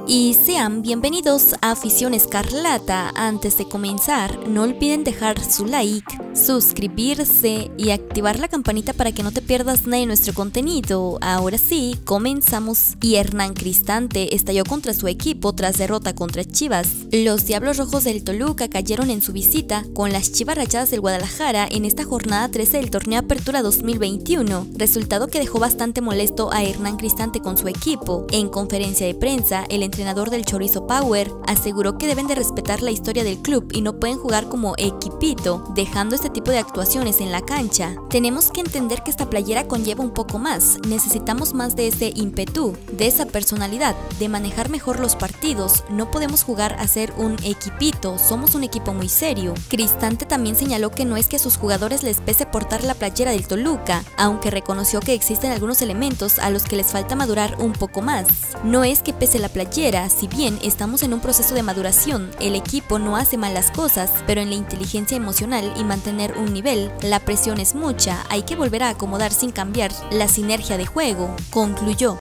Y sean bienvenidos a Afición Escarlata. Antes de comenzar, no olviden dejar su like, suscribirse y activar la campanita para que no te pierdas nada de nuestro contenido. Ahora sí, comenzamos. Y Hernán Cristante estalló contra su equipo tras derrota contra Chivas. Los Diablos Rojos del Toluca cayeron en su visita con las Chivas Rayadas del Guadalajara en esta jornada 13 del torneo Apertura 2021, resultado que dejó bastante molesto a Hernán Cristante con su equipo. En conferencia de prensa, el entrenador del Chorizo Power aseguró que deben de respetar la historia del club y no pueden jugar como equipito, dejando este tipo de actuaciones en la cancha. Tenemos que entender que esta playera conlleva un poco más, necesitamos más de ese ímpetu, de esa personalidad, de manejar mejor los partidos, no podemos jugar a ser un equipito, somos un equipo muy serio. Cristante también señaló que no es que a sus jugadores les pese portar la playera del Toluca, aunque reconoció que existen algunos elementos a los que les falta madurar un poco más. No es que pese la playera, si bien estamos en un proceso de maduración, el equipo no hace mal las cosas, pero en la inteligencia emocional y mantener un nivel, la presión es mucha, hay que volver a acomodar sin cambiar la sinergia de juego, concluyó.